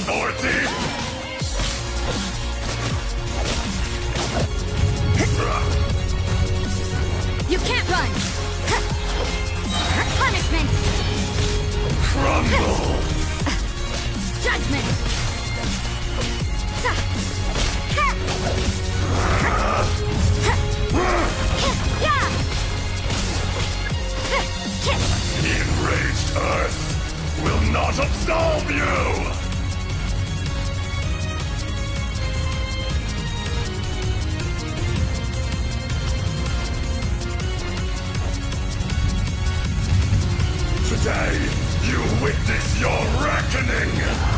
authority! You can't run! Punishment! Crumble! Judgment! The enraged Earth will not absolve you! Today, you witness your reckoning!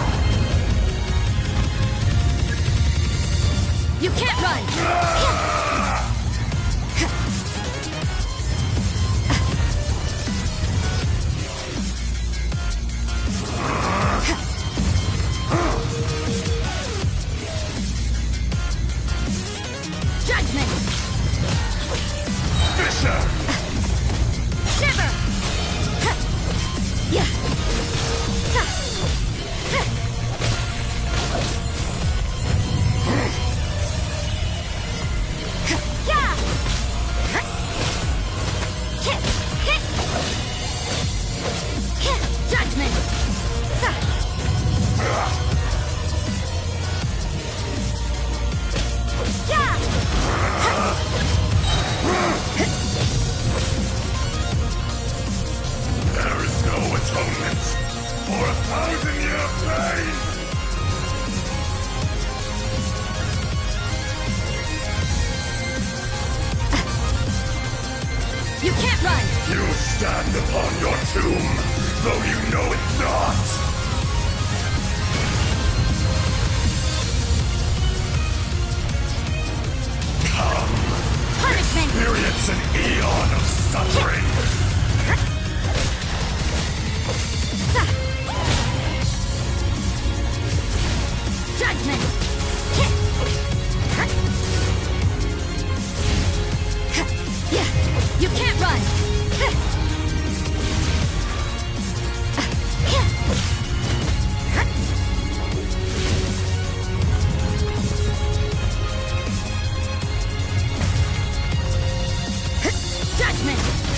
You can't run! Judgment! Fisher! Shiver! Yeah! Judgment! There is no atonement for 1,000-year pain! You can't run! You stand upon your tomb, though you know it not! Come, Punishment! experience an eon of suffering! Judgment! You can't run! Judgment!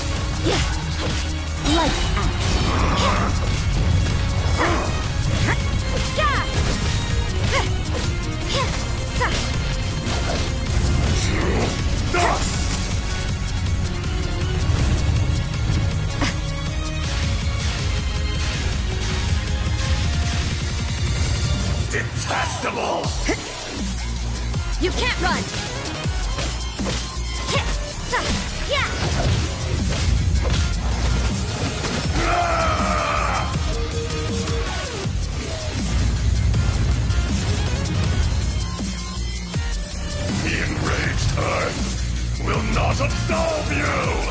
Lights out! Dust! Detestable! You can't run! The enraged Earth will not absolve you!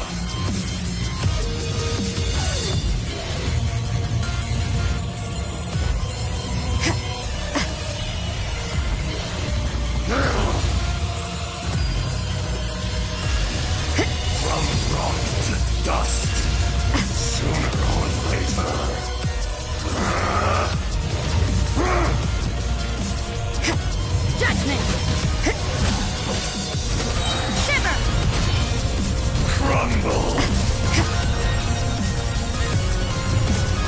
From rot to dust, sooner or later. Judgment! Shiver! Crumble!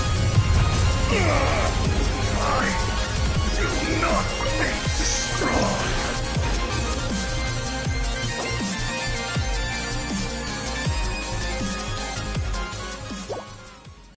I do not be destroyed!